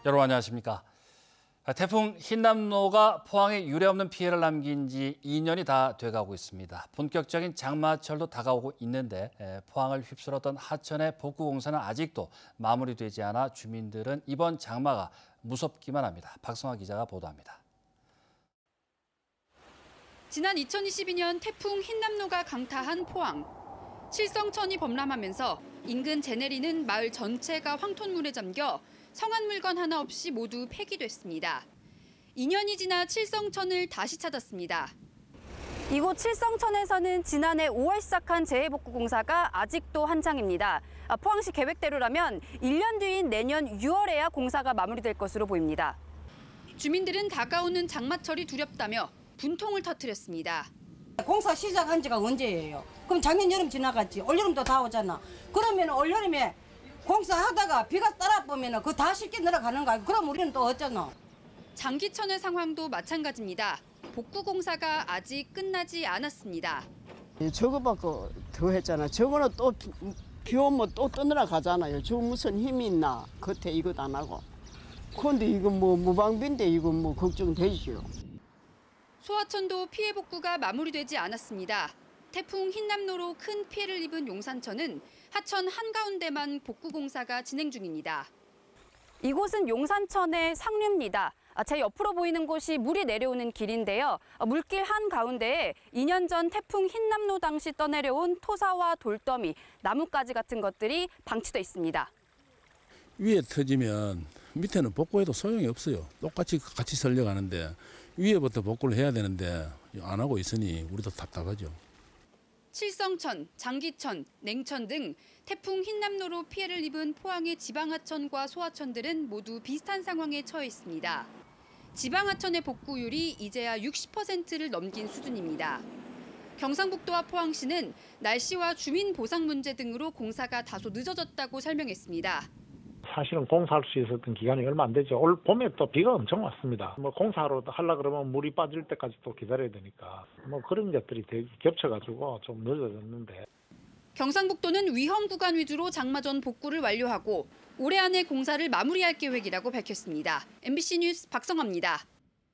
여러분 안녕하십니까. 태풍 흰남노가 포항에 유례없는 피해를 남긴 지 2년이 다 돼가고 있습니다. 본격적인 장마철도 다가오고 있는데 포항을 휩쓸었던 하천의 복구 공사는 아직도 마무리되지 않아 주민들은 이번 장마가 무섭기만 합니다. 박성아 기자가 보도합니다. 지난 2022년 태풍 흰남노가 강타한 포항. 칠성천이 범람하면서 인근 재내리는 마을 전체가 황토물에 잠겨 성한 물건 하나 없이 모두 폐기됐습니다. 2년이 지나 칠성천을 다시 찾았습니다. 이곳 칠성천에서는 지난해 5월 시작한 재해복구 공사가 아직도 한창입니다. 포항시 계획대로라면 1년 뒤인 내년 6월에야 공사가 마무리될 것으로 보입니다. 주민들은 다가오는 장마철이 두렵다며 분통을 터뜨렸습니다. 공사 시작한 지가 언제예요? 그럼 작년 여름 지나갔지. 올여름도 다 오잖아. 그러면 올여름에 공사하다가 비가 따라보면 그거 다 쉽게 늘어가는 거야. 그럼 우리는 또 어쩌노? 장기천의 상황도 마찬가지입니다. 복구 공사가 아직 끝나지 않았습니다. 저거밖에 더 했잖아. 저거는 또 비 오면 또 떠내려 가잖아요. 저 무슨 힘이 있나? 겉에 이것 안 하고. 그런데 이거 뭐 무방비인데 이거 뭐 걱정되지요. 소하천도 피해 복구가 마무리되지 않았습니다. 태풍 흰남노로 큰 피해를 입은 용산천은 하천 한가운데만 복구 공사가 진행 중입니다. 이곳은 용산천의 상류입니다. 제 옆으로 보이는 곳이 물이 내려오는 길인데요. 물길 한가운데에 2년 전 태풍 흰남노 당시 떠내려온 토사와 돌더미, 나뭇가지 같은 것들이 방치돼 있습니다. 위에 터지면 밑에는 복구해도 소용이 없어요. 똑같이 같이 설려가는데 위에부터 복구를 해야 되는데 안 하고 있으니 우리도 답답하죠. 칠성천, 장기천, 냉천 등 태풍 흰남노로 피해를 입은 포항의 지방하천과 소하천들은 모두 비슷한 상황에 처해 있습니다. 지방하천의 복구율이 이제야 60%를 넘긴 수준입니다. 경상북도와 포항시는 날씨와 주민 보상 문제 등으로 공사가 다소 늦어졌다고 설명했습니다. 사실은 공사할 수 있었던 기간이 얼마 안 되죠. 올 봄에 또 비가 엄청 왔습니다. 공사로 하려 그러면 물이 빠질 때까지 또 기다려야 되니까 그런 것들이 되게 겹쳐가지고 좀 늦어졌는데. 경상북도는 위험 구간 위주로 장마 전 복구를 완료하고 올해 안에 공사를 마무리할 계획이라고 밝혔습니다. MBC 뉴스 박성아입니다.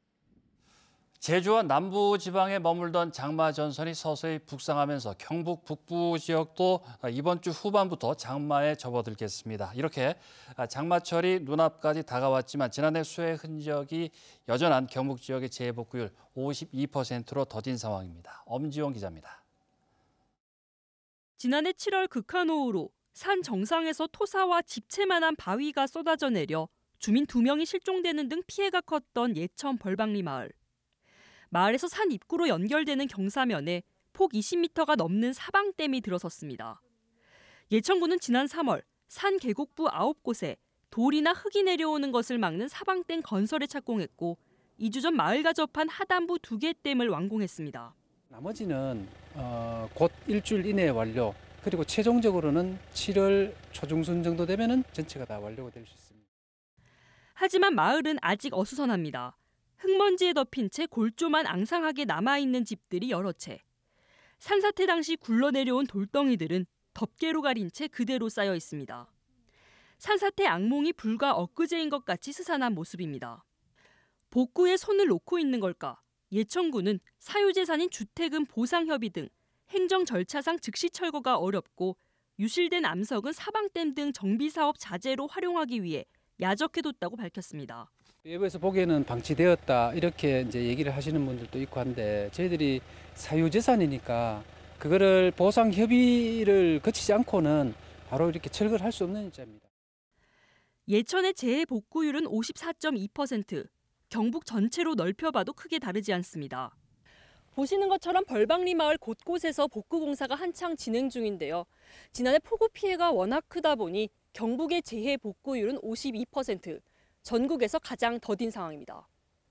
제주와 남부 지방에 머물던 장마 전선이 서서히 북상하면서 경북 북부 지역도 이번 주 후반부터 장마에 접어들겠습니다. 이렇게 장마철이 눈앞까지 다가왔지만 지난해 수해 흔적이 여전한 경북 지역의 재해복구율 52%로 더딘 상황입니다. 엄지원 기자입니다. 지난해 7월 극한호우로 산 정상에서 토사와 집채만한 바위가 쏟아져 내려 주민 2명이 실종되는 등 피해가 컸던 예천 벌방리 마을. 마을에서 산 입구로 연결되는 경사면에 폭 20m가 넘는 사방댐이 들어섰습니다. 예천군은 지난 3월 산 계곡부 9곳에 돌이나 흙이 내려오는 것을 막는 사방댐 건설에 착공했고 2주 전 마을과 접한 하단부 2개 댐을 완공했습니다. 나머지는 곧 일주일 이내에 완료, 그리고 최종적으로는 7월 초중순 정도 되면은 전체가 다 완료가 될 수 있습니다. 하지만 마을은 아직 어수선합니다. 흙먼지에 덮인 채 골조만 앙상하게 남아있는 집들이 여러 채. 산사태 당시 굴러내려온 돌덩이들은 덮개로 가린 채 그대로 쌓여 있습니다. 산사태 악몽이 불과 엊그제인 것 같이 스산한 모습입니다. 복구에 손을 놓고 있는 걸까? 예천군은 사유재산인 주택은 보상협의 등 행정 절차상 즉시 철거가 어렵고 유실된 암석은 사방댐 등 정비사업 자재로 활용하기 위해 야적해뒀다고 밝혔습니다. 외부에서 보기에는 방치되었다 이렇게 이제 얘기를 하시는 분들도 있고 한데 저희들이 사유재산이니까 그거를 보상 협의를 거치지 않고는 바로 이렇게 철거를 할 수 없는 입장입니다. 예천의 재해 복구율은 54.2%, 경북 전체로 넓혀봐도 크게 다르지 않습니다. 보시는 것처럼 벌방리 마을 곳곳에서 복구 공사가 한창 진행 중인데요. 지난해 폭우 피해가 워낙 크다 보니 경북의 재해 복구율은 52%, 전국에서 가장 더딘 상황입니다.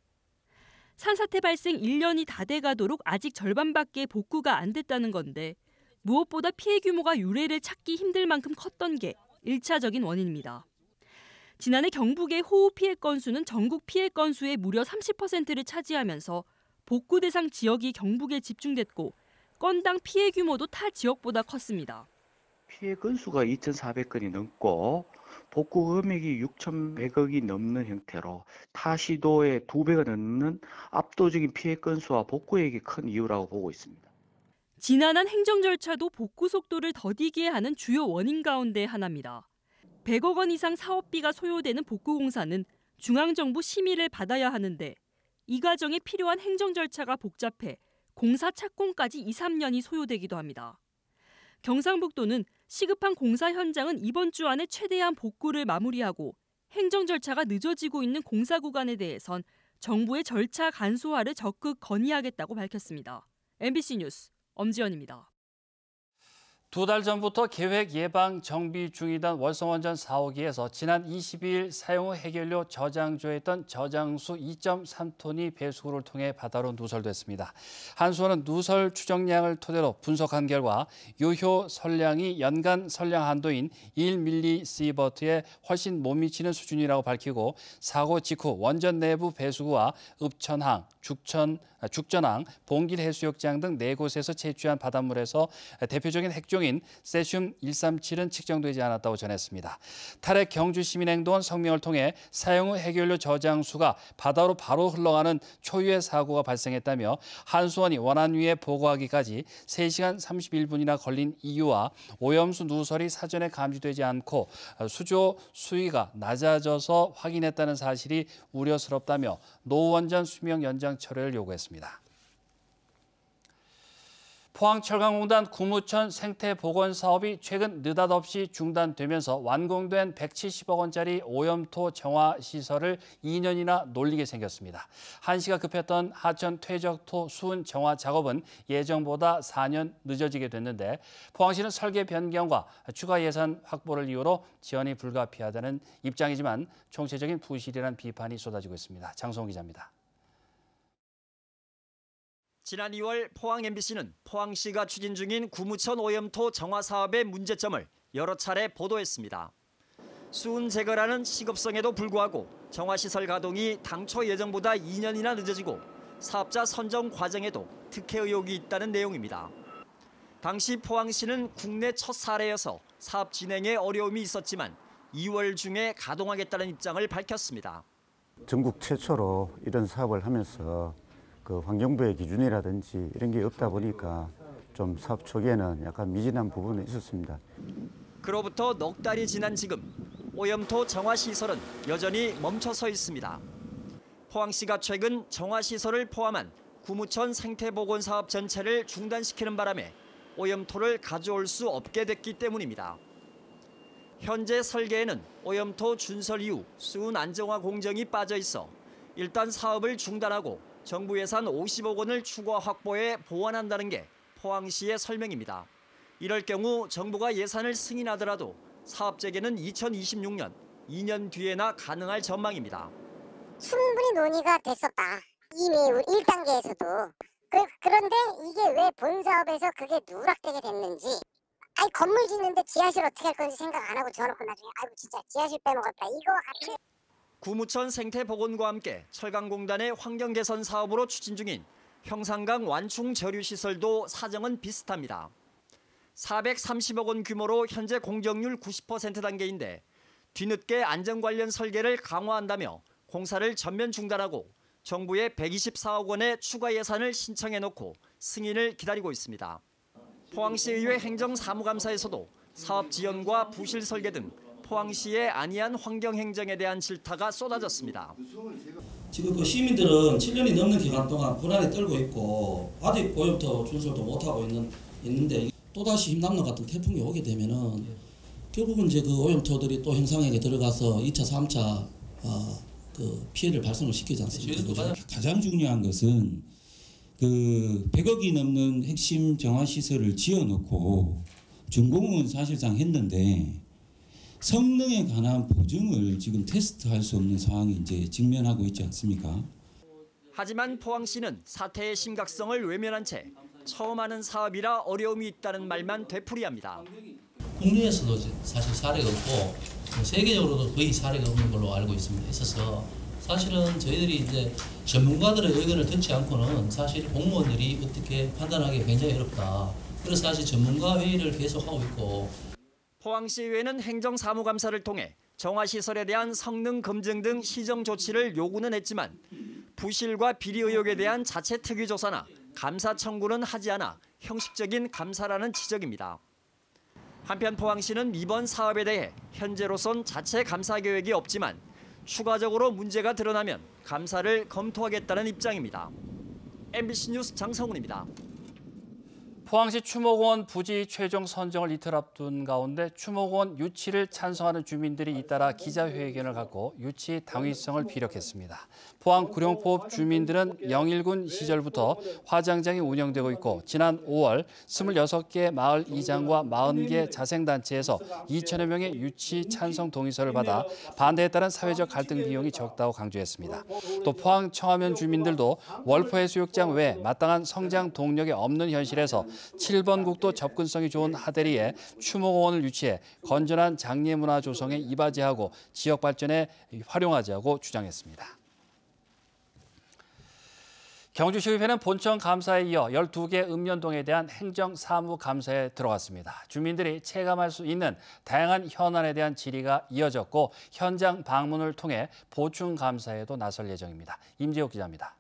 산사태 발생 1년이 다 돼가도록 아직 절반밖에 복구가 안 됐다는 건데 무엇보다 피해 규모가 유례를 찾기 힘들 만큼 컸던 게 1차적인 원인입니다. 지난해 경북의 호우 피해 건수는 전국 피해 건수의 무려 30%를 차지하면서 복구 대상 지역이 경북에 집중됐고 건당 피해 규모도 타 지역보다 컸습니다. 피해 건수가 2,400건이 넘고 복구 금액이 6,100억이 넘는 형태로 타 시도의 2배가 넘는 압도적인 피해 건수와 복구액이 큰 이유라고 보고 있습니다. 지난한 행정 절차도 복구 속도를 더디게 하는 주요 원인 가운데 하나입니다. 100억 원 이상 사업비가 소요되는 복구 공사는 중앙정부 심의를 받아야 하는데 이 과정에 필요한 행정 절차가 복잡해 공사 착공까지 2, 3년이 소요되기도 합니다. 경상북도는 시급한 공사 현장은 이번 주 안에 최대한 복구를 마무리하고 행정 절차가 늦어지고 있는 공사 구간에 대해선 정부의 절차 간소화를 적극 건의하겠다고 밝혔습니다. MBC 뉴스 엄지연입니다. 2달 전부터 계획 예방 정비 중이던 월성원전 4호기에서 지난 22일 사용 후 해결료 저장조에 있던 저장수 2.3톤이 배수구를 통해 바다로 누설됐습니다. 한수원은 누설 추정량을 토대로 분석한 결과 유효 설량이 연간 설량 한도인 1mS에 훨씬 못 미치는 수준이라고 밝히고 사고 직후 원전 내부 배수구와 읍천항, 죽전항, 봉길 해수욕장 등 4곳에서 채취한 바닷물에서 대표적인 핵종인 세슘 137은 측정되지 않았다고 전했습니다. 탈핵 경주시민행동은 성명을 통해 사용 후 해결료 저장수가 바다로 바로 흘러가는 초유의 사고가 발생했다며 한수원이 원안 위에 보고하기까지 3시간 31분이나 걸린 이유와 오염수 누설이 사전에 감지되지 않고 수조 수위가 낮아져서 확인했다는 사실이 우려스럽다며 노원전 수명 연장 철회를 요구했습니다. 포항철강공단 구무천 생태보건 사업이 최근 느닷없이 중단되면서 완공된 170억 원짜리 오염토 정화 시설을 2년이나 놀리게 생겼습니다. 한시가 급했던 하천 퇴적토 수은 정화 작업은 예정보다 4년 늦어지게 됐는데 포항시는 설계 변경과 추가 예산 확보를 이유로 지원이 불가피하다는 입장이지만 총체적인 부실이라는 비판이 쏟아지고 있습니다. 장성호 기자입니다. 지난 2월 포항 MBC는 포항시가 추진 중인 구무천 오염토 정화 사업의 문제점을 여러 차례 보도했습니다. 수은 제거라는 시급성에도 불구하고 정화시설 가동이 당초 예정보다 2년이나 늦어지고 사업자 선정 과정에도 특혜 의혹이 있다는 내용입니다. 당시 포항시는 국내 첫 사례여서 사업 진행에 어려움이 있었지만 2월 중에 가동하겠다는 입장을 밝혔습니다. 전국 최초로 이런 사업을 하면서 그 환경부의 기준이라든지 이런 게 없다 보니까 좀 사업 초기에는 약간 미진한 부분이 있었습니다. 그로부터 넉 달이 지난 지금 오염토 정화 시설은 여전히 멈춰 서 있습니다. 포항시가 최근 정화 시설을 포함한 구무천 생태보건 사업 전체를 중단시키는 바람에 오염토를 가져올 수 없게 됐기 때문입니다. 현재 설계에는 오염토 준설 이후 수은 안정화 공정이 빠져 있어 일단 사업을 중단하고 정부 예산 50억 원을 추가 확보해 보완한다는 게 포항시의 설명입니다. 이럴 경우 정부가 예산을 승인하더라도 사업 재개는 2026년, 2년 뒤에나 가능할 전망입니다. 충분히 논의가 됐었다. 이미 1단계에서도. 그런데 이게 왜 본사업에서 그게 누락되게 됐는지. 아니 건물 짓는데 지하실 어떻게 할 건지 생각 안 하고 저놓고 나중에 아이고 진짜 지하실 빼먹었다. 이거와 같이. 구무천 생태보건과 함께 철강공단의 환경개선 사업으로 추진 중인 형산강 완충 저류시설도 사정은 비슷합니다. 430억 원 규모로 현재 공정률 90% 단계인데 뒤늦게 안전 관련 설계를 강화한다며 공사를 전면 중단하고 정부에 124억 원의 추가 예산을 신청해놓고 승인을 기다리고 있습니다. 포항시의회 행정사무감사에서도 사업 지연과 부실 설계 등 포항시의 안이한 환경행정에 대한 질타가 쏟아졌습니다. 지금 그 시민들은 7년이 넘는 기간 동안 불안에 떨고 있고 아직 오염토 준설도 못하고 있는데 또다시 힘남로 같은 태풍이 오게 되면은 결국은 이제 그 오염토들이 또 형상에게 들어가서 2차, 3차 그 피해를 발생을 시키지 않습니까? 가장 중요한 것은 그 100억이 넘는 핵심 정화 시설을 지어놓고 준공은 사실상 했는데 성능에 관한 보증을 지금 테스트할 수 없는 상황이 이제 직면하고 있지 않습니까? 하지만 포항시는 사태의 심각성을 외면한 채 처음 하는 사업이라 어려움이 있다는 말만 되풀이합니다. 국내에서도 사실 사례가 없고 세계적으로도 거의 사례가 없는 걸로 알고 있습니다. 있어서 사실은 저희들이 이제 전문가들의 의견을 듣지 않고는 사실 공무원들이 어떻게 판단하기 굉장히 어렵다. 그래서 사실 전문가 회의를 계속하고 있고 포항시의회는 행정사무감사를 통해 정화시설에 대한 성능 검증 등 시정 조치를 요구는 했지만 부실과 비리 의혹에 대한 자체 특위조사나 감사 청구는 하지 않아 형식적인 감사라는 지적입니다. 한편 포항시는 이번 사업에 대해 현재로선 자체 감사 계획이 없지만 추가적으로 문제가 드러나면 감사를 검토하겠다는 입장입니다. MBC 뉴스 장성훈입니다. 포항시 추모공원 부지 최종 선정을 이틀 앞둔 가운데 추모공원 유치를 찬성하는 주민들이 잇따라 기자회견을 갖고 유치 당위성을 피력했습니다. 포항 구룡포 주민들은 영일군 시절부터 화장장이 운영되고 있고 지난 5월 26개 마을 이장과 40개 자생단체에서 2천여 명의 유치 찬성 동의서를 받아 반대에 따른 사회적 갈등 비용이 적다고 강조했습니다. 또 포항 청하면 주민들도 월포해수욕장 외 마땅한 성장 동력이 없는 현실에서 7번 국도 접근성이 좋은 하대리에 추모공원을 유치해 건전한 장례문화 조성에 이바지하고 지역 발전에 활용하자고 주장했습니다. 경주시의회는 본청 감사에 이어 12개 읍면동에 대한 행정사무감사에 들어갔습니다. 주민들이 체감할 수 있는 다양한 현안에 대한 질의가 이어졌고 현장 방문을 통해 보충 감사에도 나설 예정입니다. 임재욱 기자입니다.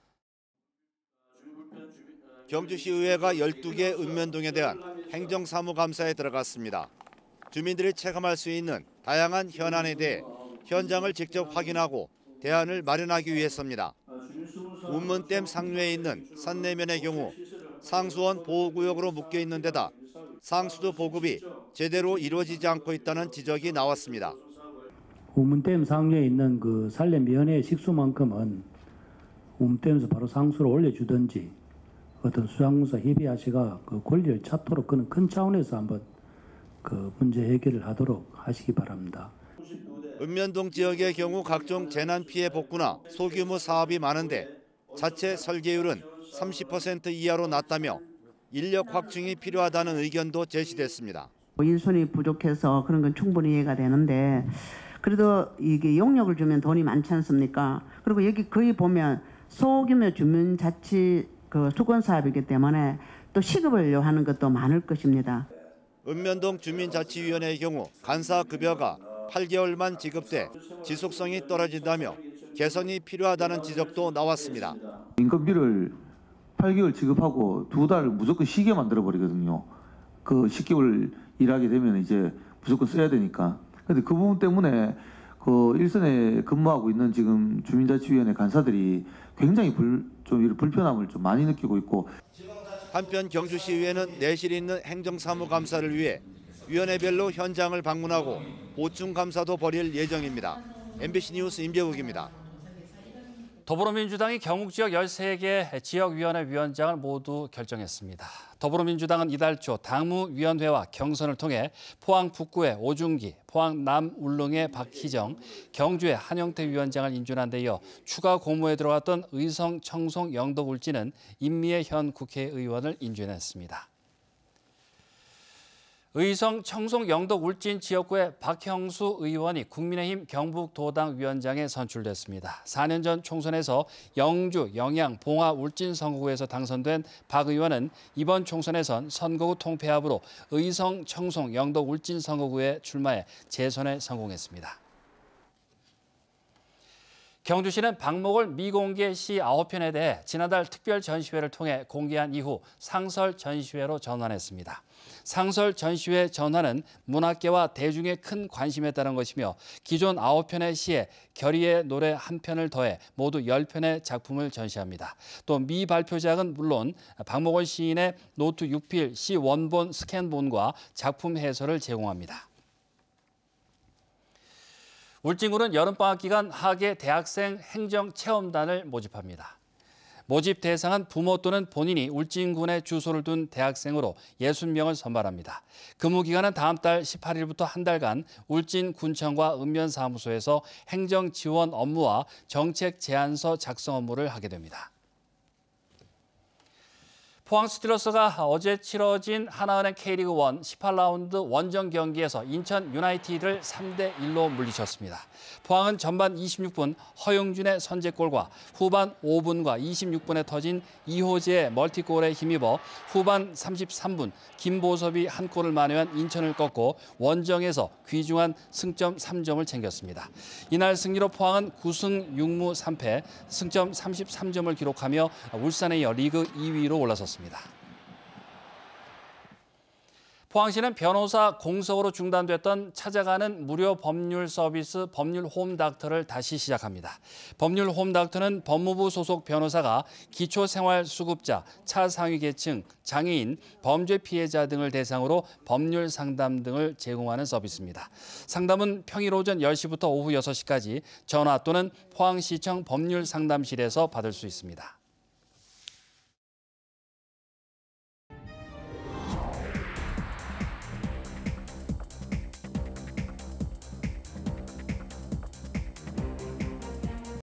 경주시의회가 12개 읍면동에 대한 행정사무감사에 들어갔습니다. 주민들이 체감할 수 있는 다양한 현안에 대해 현장을 직접 확인하고 대안을 마련하기 위해서입니다. 운문댐 상류에 있는 산내면의 경우 상수원 보호구역으로 묶여 있는 데다 상수도 보급이 제대로 이루어지지 않고 있다는 지적이 나왔습니다. 운문댐 상류에 있는 그 산내면의 식수만큼은 운문댐에서 바로 상수로 올려주든지 어떤 수상공사 협의하시가 그 권리를 찾도록 그런 큰 차원에서 한번 그 문제 해결을 하도록 하시기 바랍니다. 읍면동 지역의 경우 각종 재난 피해 복구나 소규모 사업이 많은데 자체 설계율은 30% 이하로 낮다며 인력 확충이 필요하다는 의견도 제시됐습니다. 인선이 부족해서 그런 건 충분히 이해가 되는데 그래도 이게 용역을 주면 돈이 많지 않습니까? 그리고 여기 거의 보면 소규모 주민자치 그 수건 사업이기 때문에 또 시급을 요하는 것도 많을 것입니다. 읍면동 주민자치위원회의 경우 간사 급여가 8개월만 지급돼 지속성이 떨어진다며 개선이 필요하다는 지적도 나왔습니다. 인건비를 8개월 지급하고 2달 무조건 쉬게 만들어 버리거든요. 그 10개월 일하게 되면 이제 무조건 써야 되니까. 그런데 그 부분 때문에 그 일선에 근무하고 있는 지금 주민자치위원회 간사들이 굉장히 좀 불편함을 좀 많이 느끼고 있고. 한편 경주시의회는 내실 있는 행정사무감사를 위해 위원회별로 현장을 방문하고 보충 감사도 벌일 예정입니다. MBC 뉴스 임재욱입니다. 더불어민주당이 경북 지역 13개 지역위원회 위원장을 모두 결정했습니다. 더불어민주당은 이달 초 당무위원회와 경선을 통해 포항 북구의 오중기, 포항 남울릉의 박희정, 경주의 한영태 위원장을 인준한 데 이어 추가 공모에 들어갔던 의성, 청송, 영덕, 울진은 임미애 현 국회의원을 인준했습니다. 의성, 청송, 영덕, 울진 지역구의 박형수 의원이 국민의힘 경북도당 위원장에 선출됐습니다. 4년 전 총선에서 영주, 영양, 봉화, 울진 선거구에서 당선된 박 의원은 이번 총선에선 선거구 통폐합으로 의성, 청송, 영덕, 울진 선거구에 출마해 재선에 성공했습니다. 경주시는 박목월 미공개 시 9편에 대해 지난달 특별 전시회를 통해 공개한 이후 상설 전시회로 전환했습니다. 상설 전시회 전환은 문학계와 대중의 큰 관심에 따른 것이며 기존 9편의 시에 결의의 노래 1편을 더해 모두 10편의 작품을 전시합니다. 또 미발표작은 물론 박목월 시인의 노트 6필 시 원본 스캔본과 작품 해설을 제공합니다. 울진군은 여름방학 기간 하계 대학생 행정체험단을 모집합니다. 모집 대상은 부모 또는 본인이 울진군에 주소를 둔 대학생으로 60명을 선발합니다. 근무 기간은 다음 달 18일부터 한 달간 울진군청과 읍면사무소에서 행정지원 업무와 정책 제안서 작성 업무를 하게 됩니다. 포항 스틸러스가 어제 치러진 하나은행 K리그1 18라운드 원정 경기에서 인천 유나이티드를 3대1로 물리쳤습니다. 포항은 전반 26분 허용준의 선제골과 후반 5분과 26분에 터진 이호재의 멀티골에 힘입어 후반 33분 김보섭이 한 골을 만회한 인천을 꺾고 원정에서 귀중한 승점 3점을 챙겼습니다. 이날 승리로 포항은 9승 6무 3패, 승점 33점을 기록하며 울산에 이어 리그 2위로 올라섰습니다. 포항시는 변호사 공석으로 중단됐던 찾아가는 무료 법률 서비스 법률 홈닥터를 다시 시작합니다. 법률 홈닥터는 법무부 소속 변호사가 기초생활수급자, 차상위계층, 장애인, 범죄 피해자 등을 대상으로 법률 상담 등을 제공하는 서비스입니다. 상담은 평일 오전 10시부터 오후 6시까지 전화 또는 포항시청 법률상담실에서 받을 수 있습니다.